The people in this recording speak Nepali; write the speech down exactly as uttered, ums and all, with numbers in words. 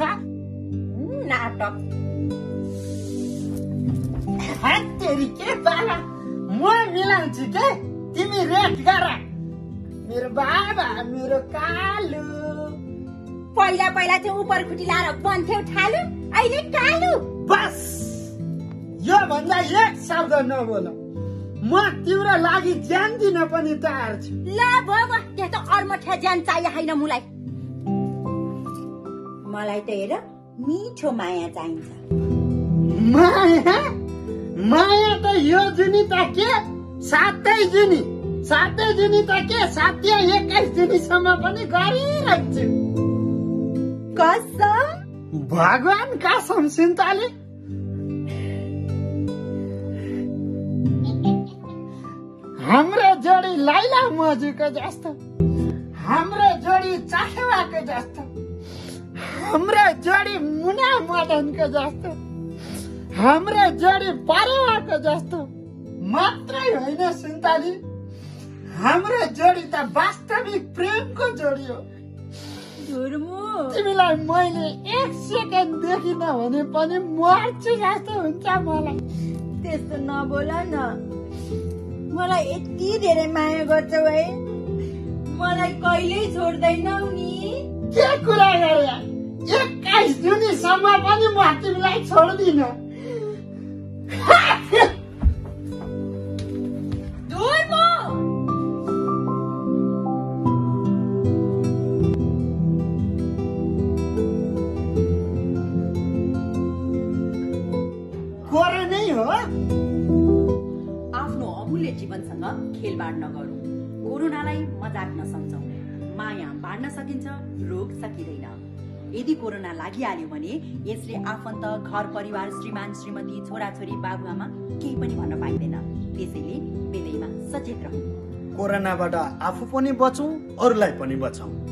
खा। नाटक तेरी के बाबा म मिलाउँछु के, तिमी रेट गर। मेरो बाबा मेरो कालु पहिला पहिला चाहिँ उपर खुट्टी लाएर बन्थ्यौ ठालु, अहिले कालु। बस यो भन्दा एक शब्द नबोल, म तिम्रो लागि ज्यान दिन पनि तयार छु। ल बाबा त्यस्तो अर्मठ्या ज्यान चाहिए होइन मुलाई। मलाई त हेर मिठो माया चाहिन्छ। माया माया त यो जुनी त के सातै जुनी, सातै जुनी त के सातै एक्काइस जुनीसम्म पनि गरिरहन्छु। कसम भगवान कसम सिन्ताली। हाम्रो जोडी लाइला मजुको जस्तो, हाम्रो जोडी चाखेवाको जस्तो, हाम्रो जोडी मुना मदनको जस्तो, हाम्रो जोडी परेवाको जस्तो मात्रै होइन सिन्ताली, हाम्रो जोडी त वास्तविक प्रेमको जोडी हो। धुर्मु तिमीलाई मैले एक सेकेन्ड देखिन भने पनि मर्छु जस्तो हुन्छ मलाई। त्यस्तो नबोल न, मलाई यति धेरै माया गर्छौ है, मलाई कहिल्यै छोड्दैनौ नि। के कुरा गरे, एक्काइस जुनीसम्म पनि म तिमीलाई छोड्दिन। धुर्मु कोरे नै हो। आफ्नो अमूल्य जीवनसँग खेलबाड नगरौं, कोरोनालाई मजाक नसम्झौं। माया बाँड्न सकिन्छ, रोग सकिँदैन। यदि कोरोना लागिहाल्यो भने यसले आफन्त, घर परिवार, श्रीमान श्रीमती, छोराछोरी, बाबुआमा केही पनि भन्न पाइँदैन। त्यसैले बेलैमा सचेत रहौं। कोरोनाबाट आफू पनि बचौं, अरूलाई पनि बचाउँ।